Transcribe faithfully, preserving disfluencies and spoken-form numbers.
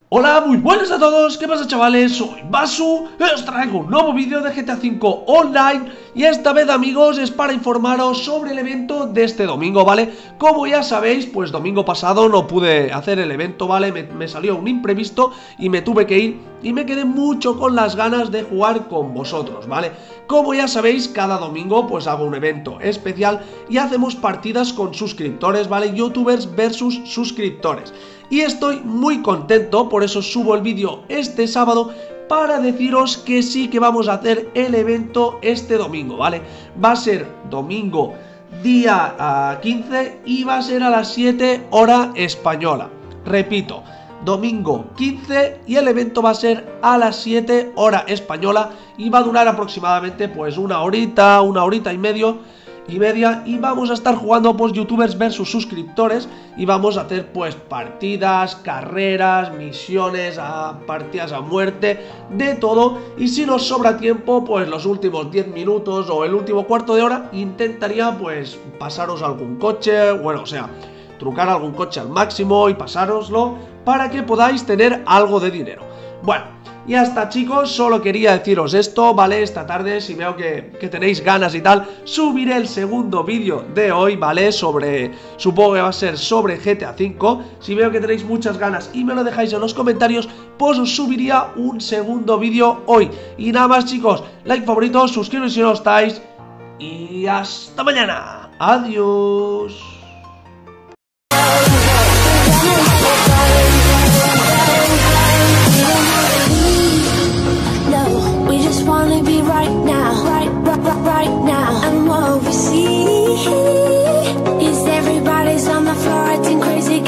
Hola, muy buenas a todos, ¿qué pasa chavales? Soy Basu, os traigo un nuevo vídeo de G T A cinco Online y esta vez amigos es para informaros sobre el evento de este domingo, ¿vale? Como ya sabéis, pues domingo pasado no pude hacer el evento, ¿vale? Me, me salió un imprevisto y me tuve que ir y me quedé mucho con las ganas de jugar con vosotros, ¿vale? Como ya sabéis, cada domingo pues hago un evento especial y hacemos partidas con suscriptores, ¿vale? Youtubers versus suscriptores. Y estoy muy contento, por eso subo el vídeo este sábado para deciros que sí que vamos a hacer el evento este domingo, ¿vale? Va a ser domingo día uh, quince y va a ser a las siete hora española. Repito, domingo quince y el evento va a ser a las siete hora española y va a durar aproximadamente pues una horita, una horita y medio y media y vamos a estar jugando pues youtubers versus suscriptores y vamos a hacer pues partidas, carreras, misiones, a partidas a muerte, de todo. Y si nos sobra tiempo pues los últimos diez minutos o el último cuarto de hora intentaría pues pasaros algún coche, bueno o sea trucar algún coche al máximo y pasároslo para que podáis tener algo de dinero. Bueno, y hasta chicos, solo quería deciros esto, ¿vale? Esta tarde, si veo que, que tenéis ganas y tal, subiré el segundo vídeo de hoy, ¿vale? Sobre, supongo que va a ser sobre G T A cinco. Si veo que tenéis muchas ganas y me lo dejáis en los comentarios, pues os subiría un segundo vídeo hoy. Y nada más chicos, like, favorito, suscribiros si no estáis. Y hasta mañana. Adiós. Wanna be right now, right, right, right now. And what we see is everybody's on the floor acting crazy.